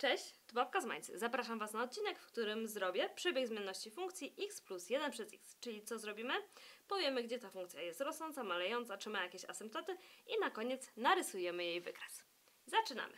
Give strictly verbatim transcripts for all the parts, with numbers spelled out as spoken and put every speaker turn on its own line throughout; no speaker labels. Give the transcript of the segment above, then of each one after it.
Cześć, tu Babka z Mańcy. Zapraszam Was na odcinek, w którym zrobię przebieg zmienności funkcji x plus jeden przez x. Czyli co zrobimy? Powiemy, gdzie ta funkcja jest rosnąca, malejąca, czy ma jakieś asymptoty i na koniec narysujemy jej wykres. Zaczynamy.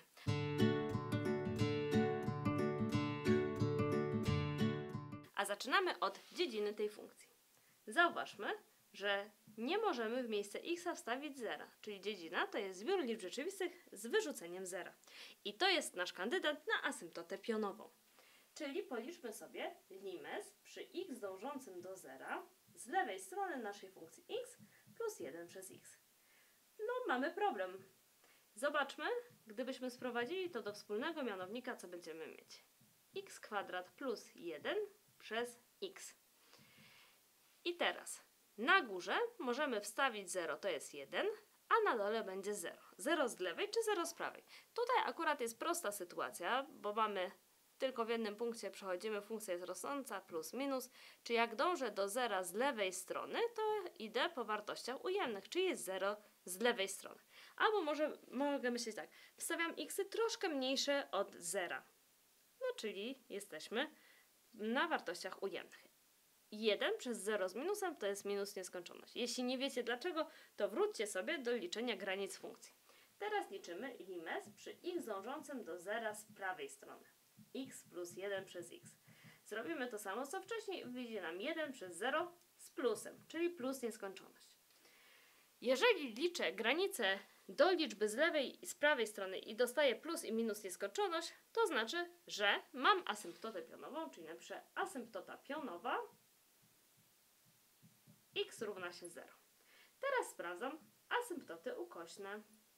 A zaczynamy od dziedziny tej funkcji. Zauważmy, że nie możemy w miejsce x wstawić zera, czyli dziedzina to jest zbiór liczb rzeczywistych z wyrzuceniem zera. I to jest nasz kandydat na asymptotę pionową. Czyli policzmy sobie limes przy x dążącym do zera z lewej strony naszej funkcji x plus jeden przez x. No, mamy problem. Zobaczmy, gdybyśmy sprowadzili to do wspólnego mianownika, co będziemy mieć. X kwadrat plus jeden przez x. I teraz na górze możemy wstawić zero, to jest jeden, a na dole będzie zero. zero z lewej czy zero z prawej. Tutaj akurat jest prosta sytuacja, bo mamy tylko w jednym punkcie przechodzimy, funkcja jest rosnąca, plus minus. Czy jak dążę do zera z lewej strony, to idę po wartościach ujemnych, czyli jest zero z lewej strony. Albo może mogę myśleć tak, wstawiam xy troszkę mniejsze od zera. No czyli jesteśmy na wartościach ujemnych. jeden przez zero z minusem to jest minus nieskończoność. Jeśli nie wiecie dlaczego, to wróćcie sobie do liczenia granic funkcji. Teraz liczymy limes przy x dążącym do zera z prawej strony. X plus jeden przez x. Zrobimy to samo co wcześniej, wyjdzie nam jeden przez zero z plusem, czyli plus nieskończoność. Jeżeli liczę granice do liczby z lewej i z prawej strony i dostaję plus i minus nieskończoność, to znaczy, że mam asymptotę pionową, czyli napiszę asymptota pionowa x równa się zero. Teraz sprawdzam asymptoty ukośne.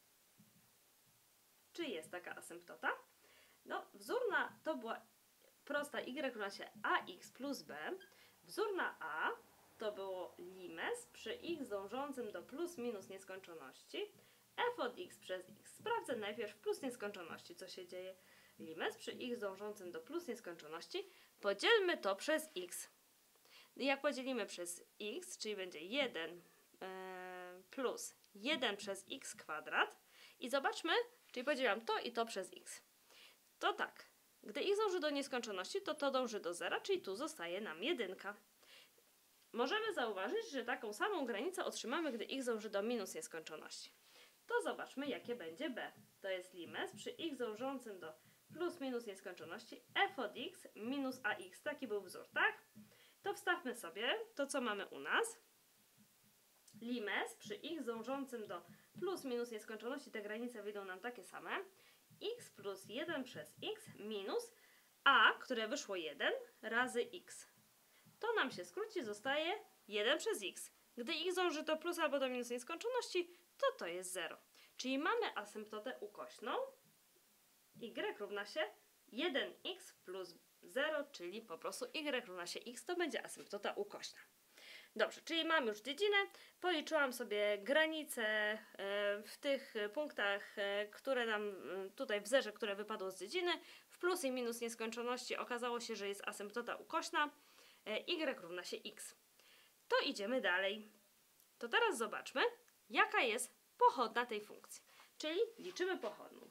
Czy jest taka asymptota? No, wzór na to była prosta y równa się ax plus b. Wzór na a to było limes przy x dążącym do plus minus nieskończoności f od x przez x. Sprawdzę najpierw plus nieskończoności, co się dzieje. Limes przy x dążącym do plus nieskończoności. Podzielmy to przez x. Jak podzielimy przez x, czyli będzie jeden yy, plus jeden przez x kwadrat i zobaczmy, czyli podzielam to i to przez x. To tak, gdy x dąży do nieskończoności, to to dąży do zera, czyli tu zostaje nam jedynka. Możemy zauważyć, że taką samą granicę otrzymamy, gdy x dąży do minus nieskończoności. To zobaczmy, jakie będzie b. To jest limes przy x dążącym do plus minus nieskończoności f od x minus ax. Taki był wzór, tak? To wstawmy sobie to, co mamy u nas. Limes przy x dążącym do plus minus nieskończoności, te granice wyjdą nam takie same. X plus jeden przez x minus a, które wyszło jeden, razy x. To nam się skróci, zostaje jeden przez x. Gdy x dąży do plus albo do minus nieskończoności, to to jest zero. Czyli mamy asymptotę ukośną. Y równa się jeden x plus zero, czyli po prostu y równa się x, to będzie asymptota ukośna. Dobrze, czyli mam już dziedzinę, policzyłam sobie granice w tych punktach, które nam tutaj w zerze, które wypadło z dziedziny, w plus i minus nieskończoności okazało się, że jest asymptota ukośna, y równa się x. To idziemy dalej. To teraz zobaczmy, jaka jest pochodna tej funkcji, czyli liczymy pochodną.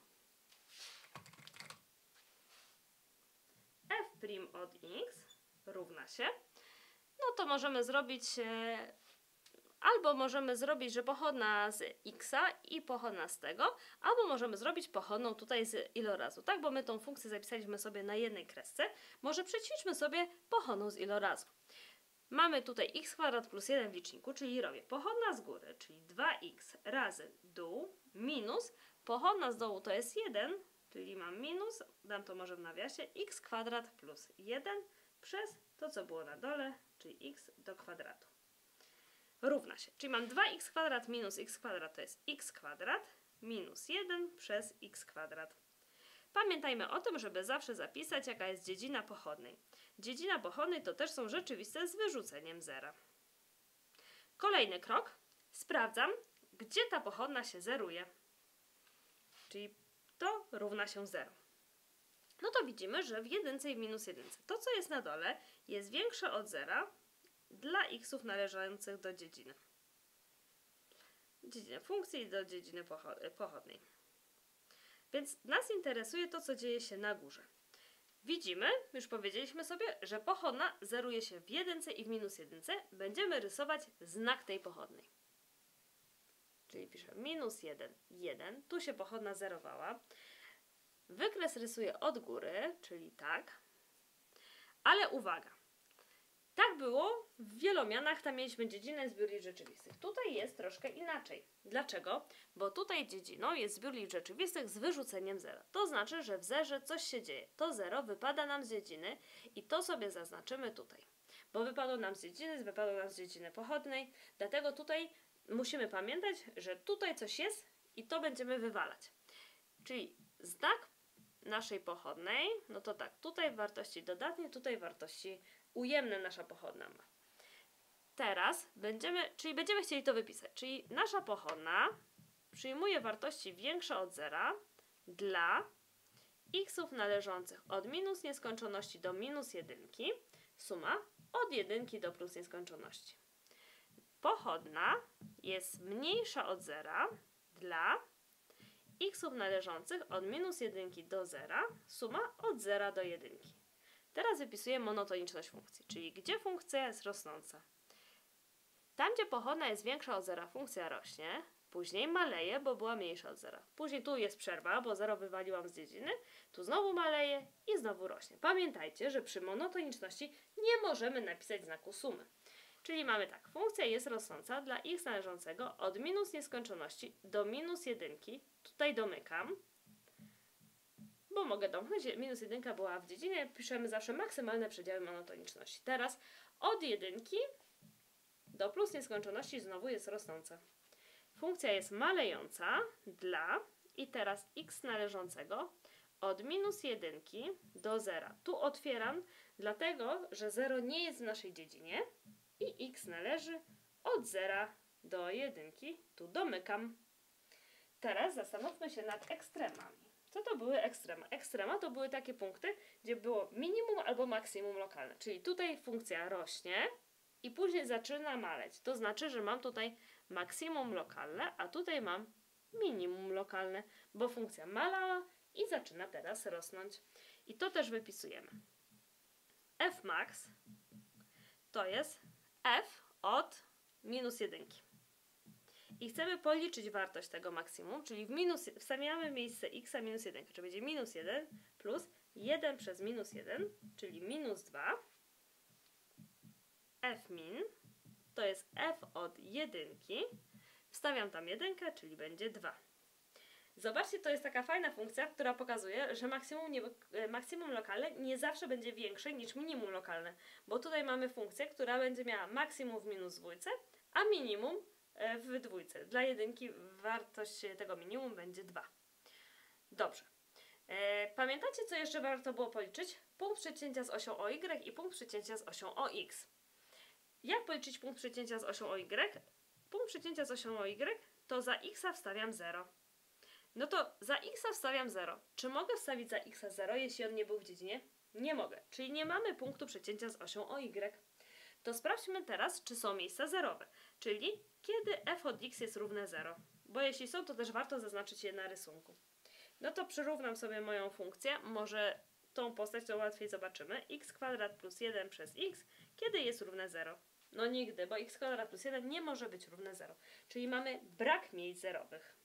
f' od x równa się, no to możemy zrobić, e, albo możemy zrobić, że pochodna z x i pochodna z tego, albo możemy zrobić pochodną tutaj z ilorazu, tak? Bo my tą funkcję zapisaliśmy sobie na jednej kresce. Może przećwiczmy sobie pochodną z ilorazu. Mamy tutaj x kwadrat plus jeden w liczniku, czyli robię pochodna z góry, czyli dwa x razy dół minus pochodna z dołu to jest jeden, czyli mam minus, dam to może w nawiasie, x kwadrat plus jeden przez to, co było na dole, czyli x do kwadratu. Równa się, czyli mam dwa x kwadrat minus x kwadrat to jest x kwadrat minus jeden przez x kwadrat. Pamiętajmy o tym, żeby zawsze zapisać, jaka jest dziedzina pochodnej. Dziedzina pochodnej to też są rzeczywiste z wyrzuceniem zera. Kolejny krok. Sprawdzam, gdzie ta pochodna się zeruje. Czyli to równa się zero. No to widzimy, że w jedynce i w minus jedynce to, co jest na dole, jest większe od zera dla x'ów należących do dziedziny. Dziedziny funkcji i do dziedziny pochodnej. Więc nas interesuje to, co dzieje się na górze. Widzimy, już powiedzieliśmy sobie, że pochodna zeruje się w jedynce i w minus jedynce. Będziemy rysować znak tej pochodnej. Czyli piszę minus jeden, jeden. Tu się pochodna zerowała. Wykres rysuję od góry, czyli tak. Ale uwaga. Tak było w wielomianach, tam mieliśmy dziedzinę zbiór liczb rzeczywistych. Tutaj jest troszkę inaczej. Dlaczego? Bo tutaj dziedziną jest zbiór liczb rzeczywistych z wyrzuceniem zera. To znaczy, że w zerze coś się dzieje. To zero wypada nam z dziedziny i to sobie zaznaczymy tutaj. Bo wypadło nam z dziedziny, wypadło nam z dziedziny pochodnej. Dlatego tutaj musimy pamiętać, że tutaj coś jest i to będziemy wywalać. Czyli znak naszej pochodnej, no to tak, tutaj wartości dodatnie, tutaj wartości ujemne nasza pochodna ma. Teraz będziemy, czyli będziemy chcieli to wypisać, czyli nasza pochodna przyjmuje wartości większe od zera dla xów należących od minus nieskończoności do minus jedynki, suma od jedynki do plus nieskończoności. Pochodna jest mniejsza od zera dla xów należących od minus jedynki do zera, suma od zera do jedynki. Teraz wypisuję monotoniczność funkcji, czyli gdzie funkcja jest rosnąca. Tam, gdzie pochodna jest większa od zera, funkcja rośnie, później maleje, bo była mniejsza od zera. Później tu jest przerwa, bo zero wywaliłam z dziedziny, tu znowu maleje i znowu rośnie. Pamiętajcie, że przy monotoniczności nie możemy napisać znaku sumy. Czyli mamy tak, funkcja jest rosnąca dla x należącego od minus nieskończoności do minus jedynki. Tutaj domykam, bo mogę domknąć, minus jedynka była w dziedzinie, piszemy zawsze maksymalne przedziały monotoniczności. Teraz od jedynki do plus nieskończoności znowu jest rosnąca. Funkcja jest malejąca dla, i teraz x należącego od minus jedynki do zera. Tu otwieram, dlatego, że zero nie jest w naszej dziedzinie i x należy od zera do jedynki. Tu domykam. Teraz zastanówmy się nad ekstremami. Co to były ekstrema? Ekstrema to były takie punkty, gdzie było minimum albo maksimum lokalne. Czyli tutaj funkcja rośnie i później zaczyna maleć. To znaczy, że mam tutaj maksimum lokalne, a tutaj mam minimum lokalne, bo funkcja malała i zaczyna teraz rosnąć. I to też wypisujemy. Fmax to jest f od minus jedynki. I chcemy policzyć wartość tego maksimum, czyli w minus, wstawiamy w miejsce x minus jeden, czyli będzie minus jeden plus jeden przez minus jeden, czyli minus dwa. Fmin to jest f od jedynki. Wstawiam tam jedynkę, czyli będzie dwa. Zobaczcie, to jest taka fajna funkcja, która pokazuje, że maksimum, nie, maksimum lokalne nie zawsze będzie większe niż minimum lokalne, bo tutaj mamy funkcję, która będzie miała maksimum w minus dwójce, a minimum w dwójce. Dla jedynki wartość tego minimum będzie dwa. Dobrze. E, pamiętacie, co jeszcze warto było policzyć? Punkt przecięcia z osią o y i punkt przecięcia z osią o x. Jak policzyć punkt przecięcia z osią o y? Punkt przecięcia z osią o y to za x wstawiam zero. No to za x wstawiam zero. Czy mogę wstawić za x zero, jeśli on nie był w dziedzinie? Nie mogę. Czyli nie mamy punktu przecięcia z osią o y. To sprawdźmy teraz, czy są miejsca zerowe. Czyli kiedy f od x jest równe zero. Bo jeśli są, to też warto zaznaczyć je na rysunku. No to przyrównam sobie moją funkcję. Może tą postać to łatwiej zobaczymy. X kwadrat plus jeden przez x, kiedy jest równe zero. No nigdy, bo x kwadrat plus jeden nie może być równe zero. Czyli mamy brak miejsc zerowych.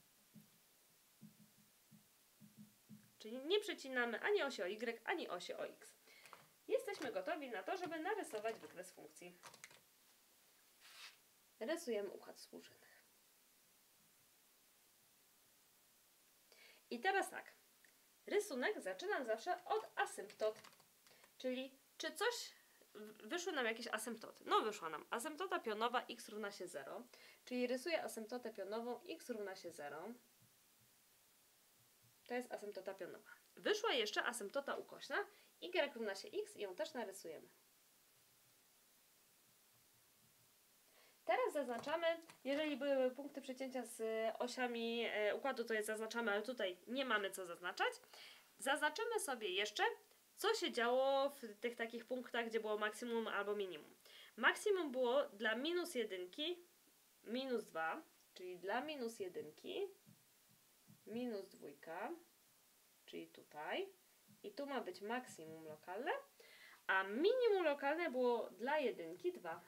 Czyli nie przecinamy ani osi o y, ani osi o x. Jesteśmy gotowi na to, żeby narysować wykres funkcji. Rysujemy układ współrzędnych. I teraz tak. Rysunek zaczynam zawsze od asymptot. Czyli czy coś wyszły nam jakieś asymptoty. No wyszła nam asymptota pionowa x równa się zero. Czyli rysuję asymptotę pionową x równa się zero. To jest asymptota pionowa. Wyszła jeszcze asymptota ukośna y równa się x i ją też narysujemy. Teraz zaznaczamy, jeżeli były punkty przecięcia z osiami układu, to je zaznaczamy, ale tutaj nie mamy co zaznaczać. Zaznaczymy sobie jeszcze, co się działo w tych takich punktach, gdzie było maksimum albo minimum. Maksimum było dla minus jedynki minus dwa, czyli dla minus jedynki minus dwójka, czyli tutaj. I tu ma być maksimum lokalne, a minimum lokalne było dla jedynki dwa.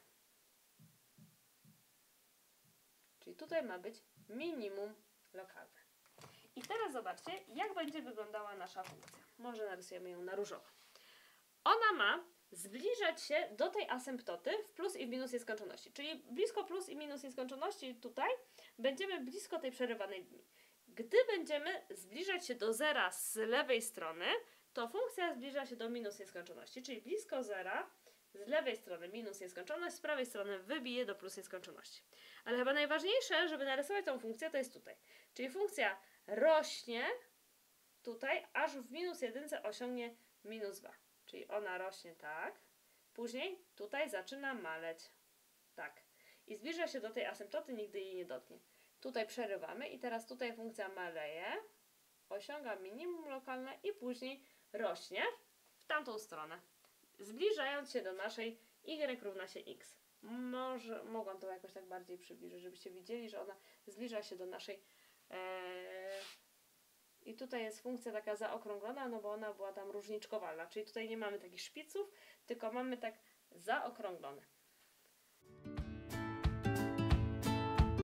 Czyli tutaj ma być minimum lokalne. I teraz zobaczcie, jak będzie wyglądała nasza funkcja. Może narysujemy ją na różowo. Ona ma zbliżać się do tej asymptoty w plus i w minus nieskończoności. Czyli blisko plus i minus nieskończoności tutaj będziemy blisko tej przerywanej linii. Gdy będziemy zbliżać się do zera z lewej strony, to funkcja zbliża się do minus nieskończoności, czyli blisko zera z lewej strony minus nieskończoność, z prawej strony wybije do plus nieskończoności. Ale chyba najważniejsze, żeby narysować tą funkcję, to jest tutaj. Czyli funkcja rośnie tutaj, aż w minus jedynce osiągnie minus dwa. Czyli ona rośnie tak, później tutaj zaczyna maleć. Tak. I zbliża się do tej asymptoty, nigdy jej nie dotknie. Tutaj przerywamy i teraz tutaj funkcja maleje, osiąga minimum lokalne i później rośnie w tamtą stronę, zbliżając się do naszej y równa się x. Może mogłam to jakoś tak bardziej przybliżyć, żebyście widzieli, że ona zbliża się do naszej ee, i tutaj jest funkcja taka zaokrąglona, no bo ona była tam różniczkowalna, czyli tutaj nie mamy takich szpiców, tylko mamy tak zaokrąglone.